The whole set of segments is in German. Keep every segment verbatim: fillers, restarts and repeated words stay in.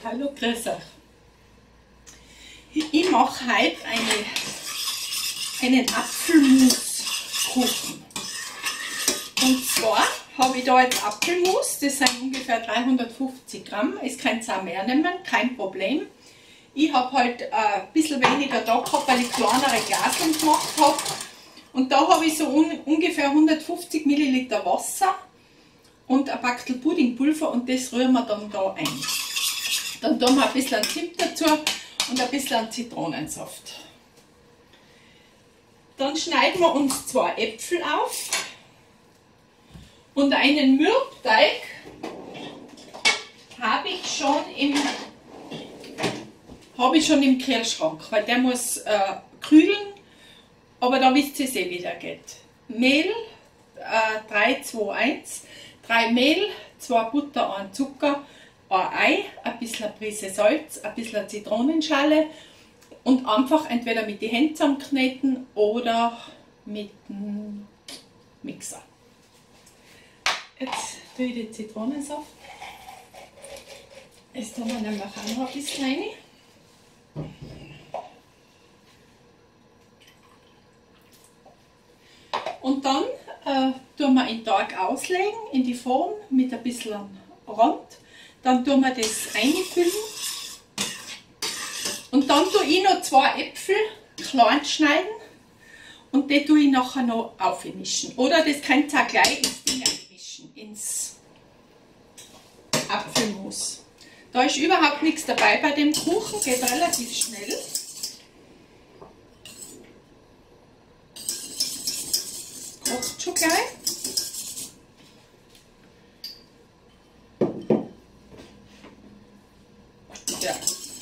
Hallo, grüß euch. Ich mache heute eine, einen Apfelmuskuchen. Und zwar habe ich da jetzt Apfelmus, das sind ungefähr dreihundertfünfzig Gramm. Es könnt ihr auch mehr nehmen, kein Problem. Ich habe halt äh, ein bisschen weniger da gehabt, weil ich kleinere Glaseln gemacht habe. Und da habe ich so un ungefähr hundertfünfzig Milliliter Wasser und ein Backel Puddingpulver und das rühren wir dann da ein. Dann tun wir ein bisschen Zimt dazu und ein bisschen Zitronensaft. Dann schneiden wir uns zwei Äpfel auf und einen Mürbteig habe ich schon im, habe ich schon im Kühlschrank, weil der muss äh, kühlen, aber da wisst ihr eh, wie der geht. Mehl, äh, drei, zwei, eins, drei Mehl, zwei Butter, ein Zucker, ein Ei, ein bisschen eine Prise Salz, ein bisschen Zitronenschale und einfach entweder mit den Händen zusammenkneten oder mit dem Mixer. Jetzt tue ich den Zitronensaft. Jetzt tun wir nämlich auch noch ein bisschen rein. Und dann äh, tun wir den Teig auslegen in die Form mit ein bisschen Rand. Dann tun wir das einfüllen. Und dann tue ich noch zwei Äpfel klein schneiden und die tue ich nachher noch aufmischen. Oder das könnt ihr auch gleich ins Ding einmischen, ins Apfelmus. Da ist überhaupt nichts dabei bei dem Kuchen, geht relativ schnell. Kocht schon gleich. Ja.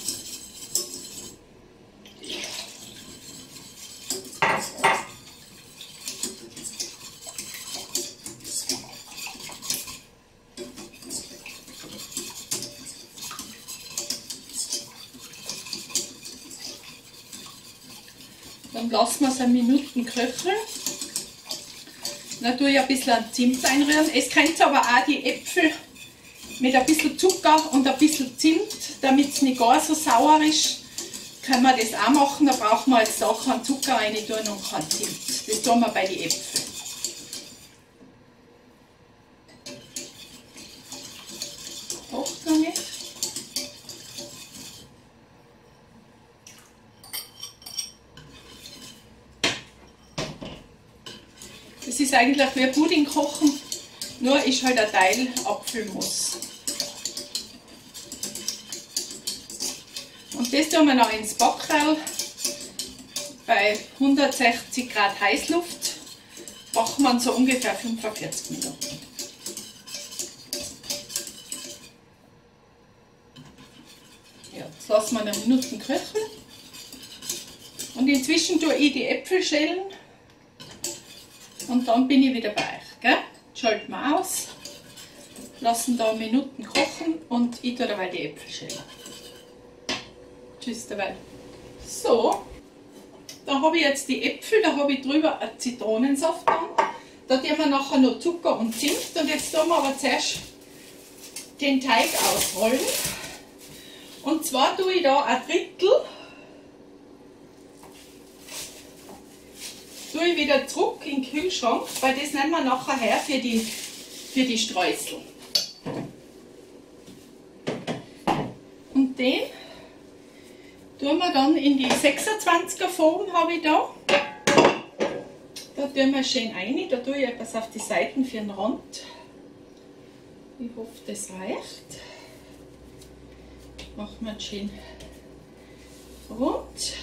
Dann lassen wir es eine Minute köcheln. Dann tue ich ein bisschen Zimt einrühren. Es könnt aber auch die Äpfel mit ein bisschen Zucker und ein bisschen Zimt, damit es nicht gar so sauer ist, können wir das auch machen. Da brauchen wir jetzt auch keinen Zucker rein tun und kein Zimt. Das tun wir bei den Äpfeln. Kocht noch nicht. Das ist eigentlich wie Pudding kochen, nur ist halt ein Teil Apfelmus. Und das tun wir noch ins Backerl bei hundertsechzig Grad Heißluft. Machen wir so ungefähr fünfundvierzig Minuten. Ja, jetzt lassen wir eine Minute köcheln. Und inzwischen tue ich die Äpfel schälen. Und dann bin ich wieder bei euch. Gell? Schalten wir aus, lassen da Minuten kochen und ich tue dabei die Äpfel schälen. Tschüss dabei. So, da habe ich jetzt die Äpfel, da habe ich drüber einen Zitronensaft dran. Da tun wir nachher noch Zucker und Zimt und jetzt tun wir aber zuerst den Teig ausrollen. Und zwar tue ich da ein Drittel, tue ich wieder zurück in den Kühlschrank, weil das nehmen wir nachher her für die, für die Streusel. Und den tun wir dann in die sechsundzwanziger Form, habe ich da. Da tun wir schön rein, da tue ich etwas auf die Seiten für den Rand. Ich hoffe, das reicht. Machen wir schön rund.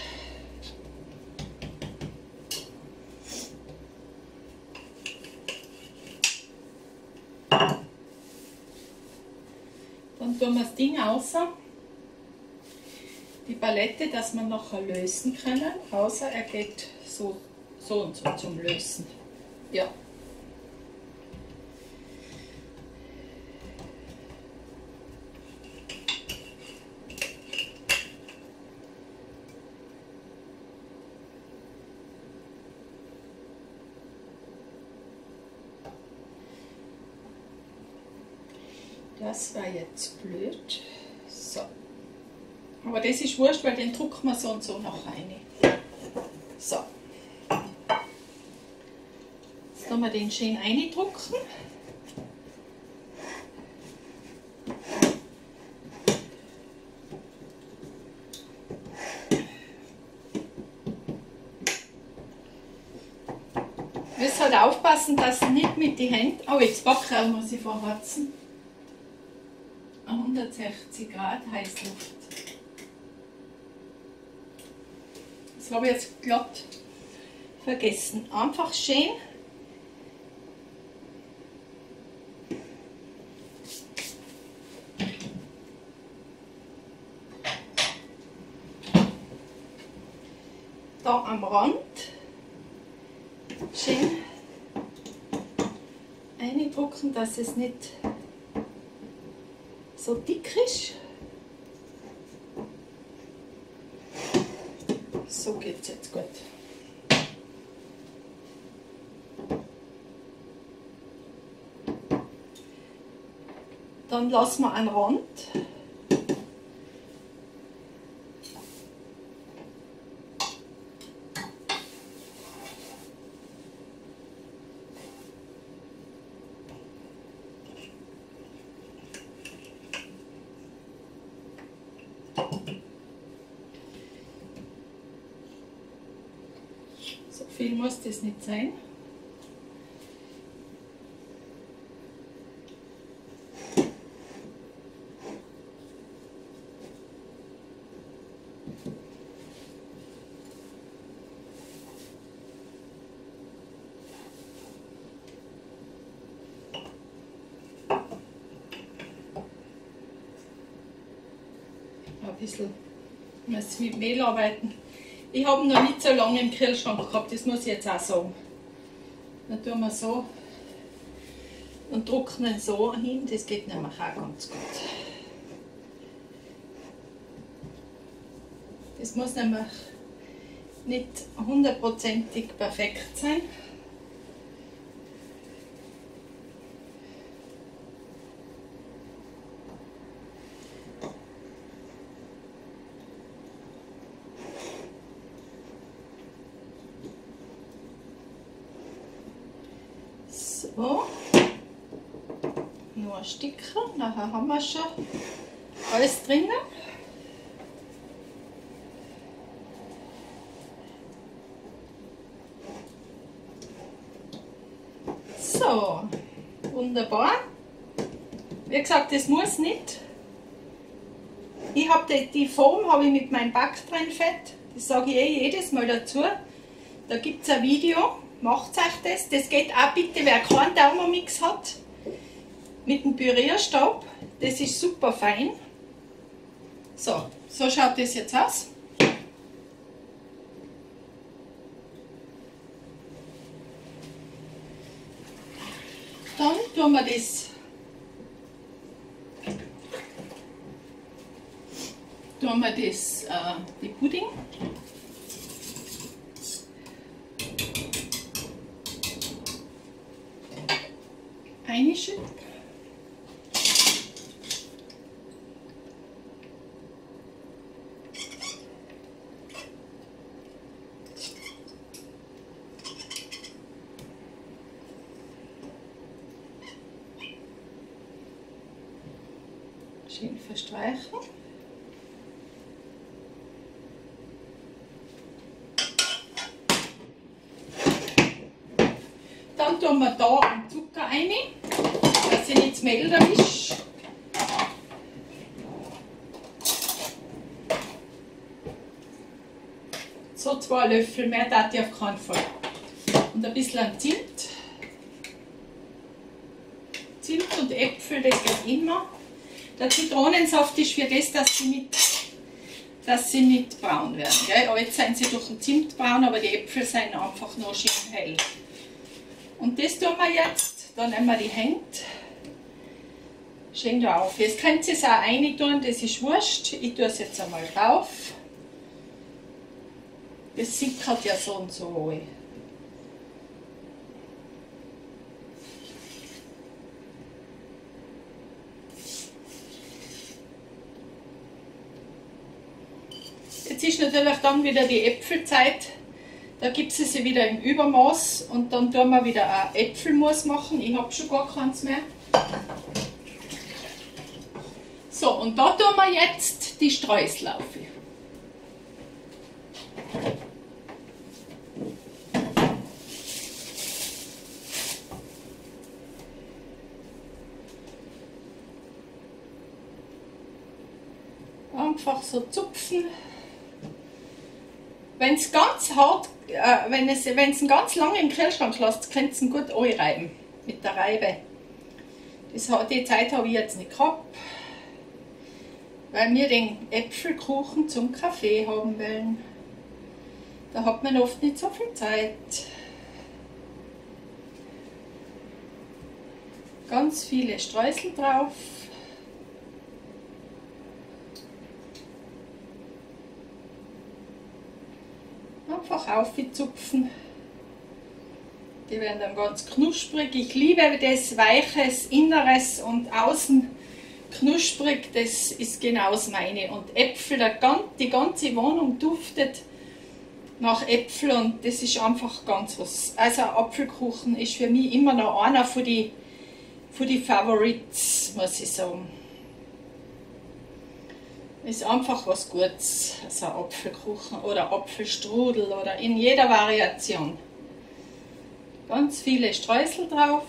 Dann tun wir das Ding außer die Palette, dass wir nachher lösen können, außer er geht so, so und so zum Lösen. Ja. Das war jetzt blöd. So. Aber das ist wurscht, weil den drucken wir so und so noch rein. So. Jetzt tun wir den schön reindrucken. Ihr müsst halt aufpassen, dass ihr nicht mit den Händen. Oh, jetzt backen muss ich vorheizen. hundertsechzig Grad Heißluft. Das habe ich jetzt glatt vergessen. Einfach schön. Da am Rand schön eindrucken, dass es nicht so dick ist. So geht es jetzt gut. Dann lassen wir einen Rand. So viel muss das nicht sein. Ein bisschen muss mit Mehl arbeiten. Ich habe ihn noch nicht so lange im Kühlschrank gehabt, das muss ich jetzt auch sagen. Dann tun wir so und drucken ihn so hin, das geht nämlich auch ganz gut. Das muss nämlich nicht hundertprozentig perfekt sein. So, nur ein Stückchen, nachher haben wir schon alles drinnen. So, wunderbar. Wie gesagt, das muss nicht. Ich habe die, die Form habe ich mit meinem Backtrennfett, das sage ich eh jedes Mal dazu. Da gibt es ein Video. Macht euch das. Das geht auch bitte, wer keinen Thermomix hat, mit dem Pürierstab. Das ist super fein. So, so schaut das jetzt aus. Dann tun wir das, tun wir das äh, die Pudding. Einschütten. Schön verstreichen. Dann tun wir da einen Zucker rein, dass ich nicht das Mehl erwische. So zwei Löffel, mehr darf ich auf keinen Fall. Und ein bisschen Zimt. Zimt und Äpfel, das geht immer. Der Zitronensaft ist für das, dass sie nicht, dass sie nicht braun werden. Gell? Aber jetzt sind sie durch den Zimt braun, aber die Äpfel sind einfach noch schön hell. Und das tun wir jetzt, dann nehmen wir die Hände schön da auf. Jetzt könnt ihr es auch rein tun, das ist wurscht. Ich tue es jetzt einmal drauf. Das sickert ja so und so. natürlich dann wieder die Äpfelzeit. Da gibt es sie wieder im Übermaß und dann tun wir wieder ein Äpfelmus machen. Ich habe schon gar keins mehr. So, und da tun wir jetzt die Streusel auf. Einfach so zupfen. Wenn es ganz hart, äh, wenn es wenn es ganz lange im Kühlschrank lässt, könnt ihr ihn gut einreiben mit der Reibe. Das, die Zeit habe ich jetzt nicht gehabt, weil wir den Äpfelkuchen zum Kaffee haben wollen. Da hat man oft nicht so viel Zeit. Ganz viele Streusel drauf. Einfach aufzupfen. Die werden dann ganz knusprig. Ich liebe das weiches Inneres und außen knusprig. Das ist genauso meine. Und Äpfel, die ganze Wohnung duftet nach Äpfel und das ist einfach ganz was. Also Apfelkuchen ist für mich immer noch einer von die, von die Favorites, muss ich sagen. Ist einfach was Gutes, also Apfelkuchen oder Apfelstrudel oder in jeder Variation. Ganz viele Streusel drauf.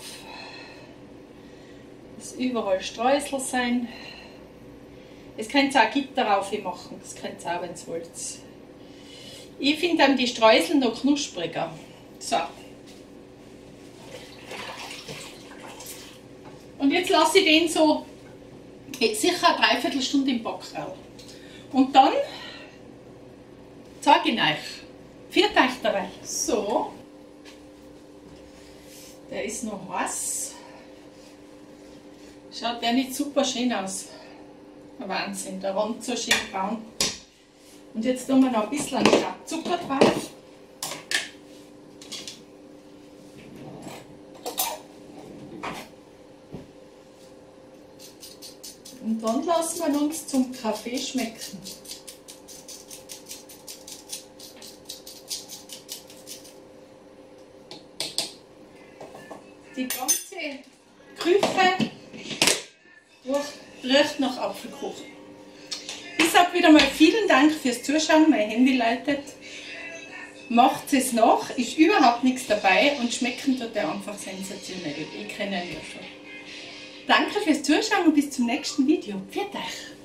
Es überall Streusel sein. Es könnt ihr auch Gitter drauf machen, das könnt ihr auch, wenn ihr wollt. Ich finde dann die Streusel noch knuspriger. So. Und jetzt lasse ich den so sicher eine Dreiviertelstunde im Backraum. Und dann zeige ich euch. Viert euch dabei. So. Der ist noch heiß. Schaut der nicht super schön aus. Wahnsinn, der Rand so schön braun. Und jetzt tun wir noch ein bisschen Zucker drauf. Und dann lassen wir uns zum Kaffee schmecken. Die ganze Küche riecht nach Apfelkuchen. Ich sage wieder mal vielen Dank fürs Zuschauen. Mein Handy läutet. Macht es nach, ist überhaupt nichts dabei und schmecken tut er einfach sensationell. Ich kenne ihn ja schon. Danke fürs Zuschauen und bis zum nächsten Video. Pfiat euch!